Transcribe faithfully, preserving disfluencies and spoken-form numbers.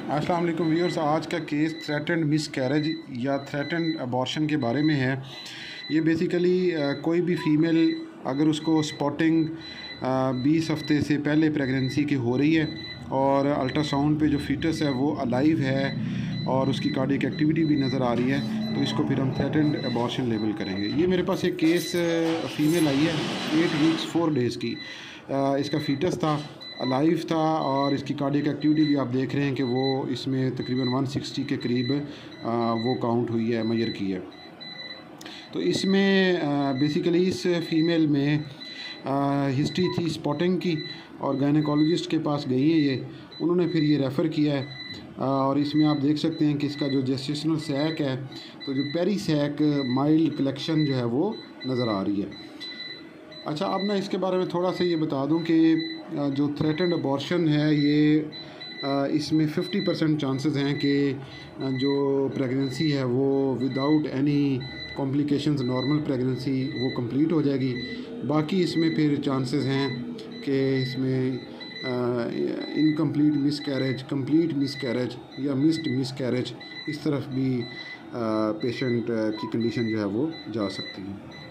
अस्सलाम वालेकुम व्यूअर्स। आज का केस थ्रेटेंड मिस कैरेज या थ्रेटेंड अबॉर्शन के बारे में है। ये बेसिकली कोई भी फ़ीमेल अगर उसको स्पॉटिंग बीस हफ्ते से पहले प्रेगनेंसी की हो रही है और अल्ट्रासाउंड पे जो फीटस है वो अलाइव है और उसकी कार्डियक एक्टिविटी भी नज़र आ रही है, तो इसको फिर हम थ्रेटेंड अबॉर्शन लेबल करेंगे। ये मेरे पास एक केस फ़ीमेल आई है एट वीक्स फोर डेज़ की। इसका फीटस था, अलाइव था और इसकी कार्डियक एक्टिविटी भी आप देख रहे हैं कि वो इसमें तकरीबन एक सौ साठ के करीब वो काउंट हुई है, मेजर की है। तो इसमें बेसिकली इस फीमेल में हिस्ट्री थी स्पॉटिंग की और गायनेकोलॉजिस्ट के पास गई है ये, उन्होंने फिर ये रेफ़र किया है और इसमें आप देख सकते हैं कि इसका जो जेस्टेशनल सैक है, तो जो पेरी सैक माइल्ड कलेक्शन जो है वो नज़र आ रही है। अच्छा, अब मैं इसके बारे में थोड़ा सा ये बता दूं कि जो थ्रेटेंड अबॉर्शन है ये इसमें फिफ्टी परसेंट चांसेस हैं कि जो प्रेगनेंसी है वो without any complications normal pregnancy वो कंप्लीट हो जाएगी। बाकी इसमें फिर चांसेस हैं कि इसमें incomplete miscarriage, complete miscarriage या मिस्ड मिस कैरेज, इस तरफ भी पेशेंट की कंडीशन जो है वो जा सकती है।